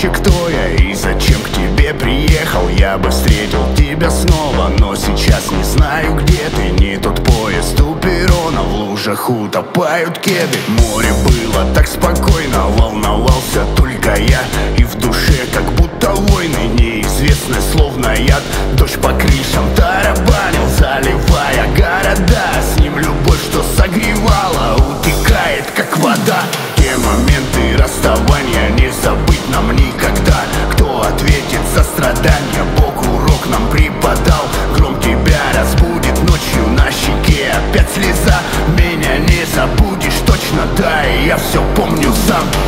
короче, кто я и зачем к тебе приехал. Я бы встретил тебя снова, но сейчас не знаю, где ты. Не тот поезд у перрона, в лужах утопают кеды. Море было так спокойно, волновался только я. И в душе как будто войны, неизвестны словно яд. Дождь по крышам тарабанил, заливая города. С ним любовь, что согревала, утекает как вода. Те моменты расставания не забыть нам никогда. Кто ответит за страдания? Бог урок нам преподал. Гром тебя разбудит ночью, на щеке опять слеза. Меня не забудешь точно, да, и я все помню сам.